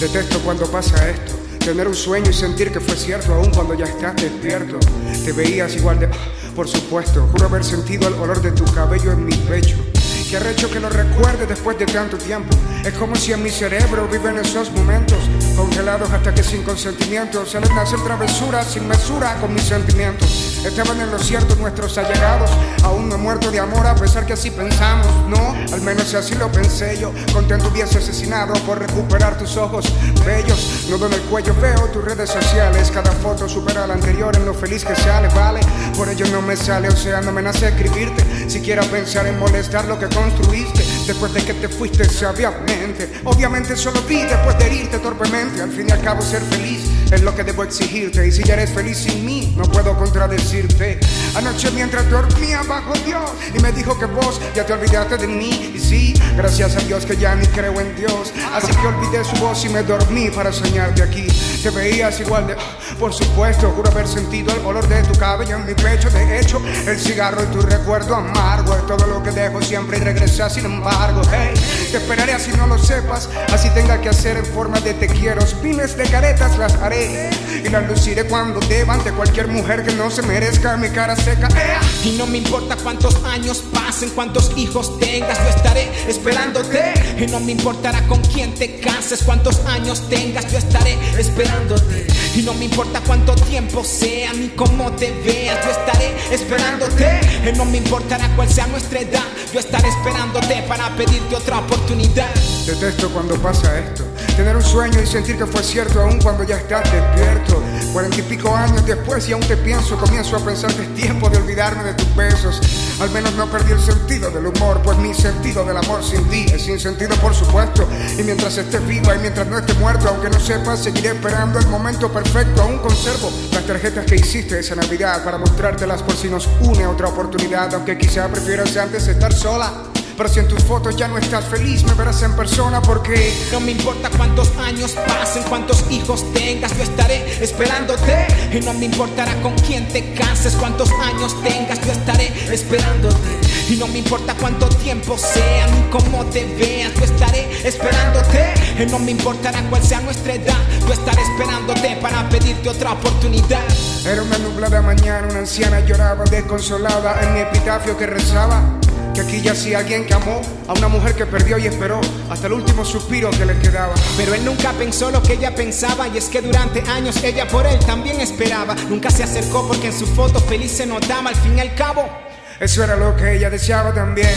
Detesto cuando pasa esto, tener un sueño y sentir que fue cierto aún cuando ya estás despierto. Te veías igual de... por supuesto, juro haber sentido el olor de tu cabello en mi pecho. Qué arrecho que lo recuerde después de tanto tiempo. Es como si en mi cerebro viven esos momentos congelados hasta que sin consentimiento salen a hacer travesuras sin mesura con mis sentimientos. Estaban en lo cierto nuestros allegados. Aún no he muerto de amor a pesar que así pensamos. No, al menos así lo pensé yo. Contento hubiese asesinado por recuperar tus ojos bellos. Nudo en el cuello, veo tus redes sociales. Cada foto supera a la anterior en lo feliz que sale, vale. Por ello no me sale, o sea, no me nace escribirte. Siquiera pensar en molestar lo que construiste después de que te fuiste sabiamente. Obviamente solo vi después de herirte torpemente. Al fin y al cabo ser feliz es lo que debo exigirte. Y si ya eres feliz sin mí, no puedo contradecirte. Anoche mientras dormía bajo Dios y me dijo que vos ya te olvidaste de mí. Y sí, gracias a Dios que ya ni creo en Dios. Así que olvidé su voz y me dormí para soñarte aquí. Te veías igual de... por supuesto, juro haber sentido el olor de tu cabello en mi pecho. De hecho, el cigarro y tu recuerdo amargo es todo lo que dejo siempre y regresa sin embargo. Hey, te esperaré así no lo sepas, así tenga que hacer en forma de te quiero. Miles de caretas las haré y las luciré cuando deba ante cualquier mujer que no se merezca mi cara seca. Y no me importa cuántos años pasen, cuántos hijos tengas, yo estaré esperándote. Y no me importará con quién te cases, cuántos años tengas, yo estaré esperándote. Y no me importa cuánto tiempo sea ni cómo te veas, yo estaré esperándote. Y no me importará cuál sea nuestra edad, yo estaré esperándote para pedirte otra oportunidad. Detesto cuando pasa esto, tener un sueño y sentir que fue cierto aún cuando ya estás despierto. 40 y pico años después y aún te pienso, comienzo a pensar que es tiempo de olvidarme de tus besos. Al menos no perdí el sentido del humor, pues mi sentido del amor sin ti es sin sentido por supuesto. Y mientras estés viva y mientras no esté muerto, aunque no sepas, seguiré esperando el momento perfecto. Aún conservo las tarjetas que hiciste esa Navidad para mostrártelas por si nos une otra oportunidad. Aunque quizá prefieras antes estar sola, pero si en tus fotos ya no estás feliz, me verás en persona porque... No me importa cuántos años pasen, cuántos hijos tengas, yo estaré esperándote. Y no me importará con quién te cases, cuántos años tengas, yo estaré esperándote. Y no me importa cuánto tiempo sea, ni cómo te veas, yo estaré esperándote. Y no me importará cuál sea nuestra edad, yo estaré esperándote para pedirte otra oportunidad. Era una nublada mañana, una anciana lloraba desconsolada en mi epitafio que rezaba que aquí yacía alguien que amó a una mujer que perdió y esperó hasta el último suspiro que le quedaba. Pero él nunca pensó lo que ella pensaba, y es que durante años ella por él también esperaba. Nunca se acercó porque en su foto feliz se notaba. Al fin y al cabo, eso era lo que ella deseaba también.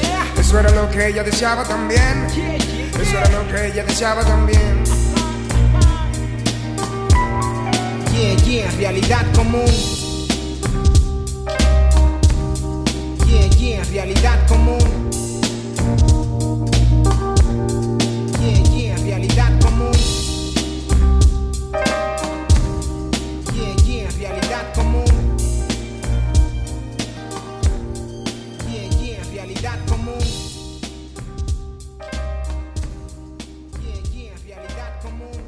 Eso era lo que ella deseaba también. Eso era lo que ella deseaba también. Realidad común. Realidad común. Realidad común. Realidad común. Realidad común. Realidad común.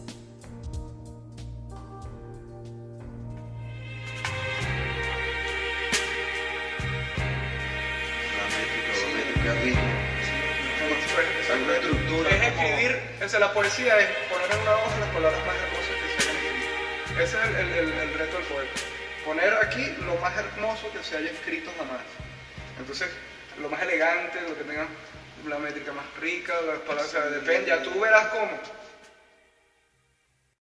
Una estructura. Es escribir, la poesía es poner en una hoja las palabras más hermosas que se hayan escrito. Ese es el reto del poeta. Poner aquí lo más hermoso que se haya escrito jamás. Entonces, lo más elegante, lo que tenga la métrica más rica, las palabras, depende, ya tú verás cómo.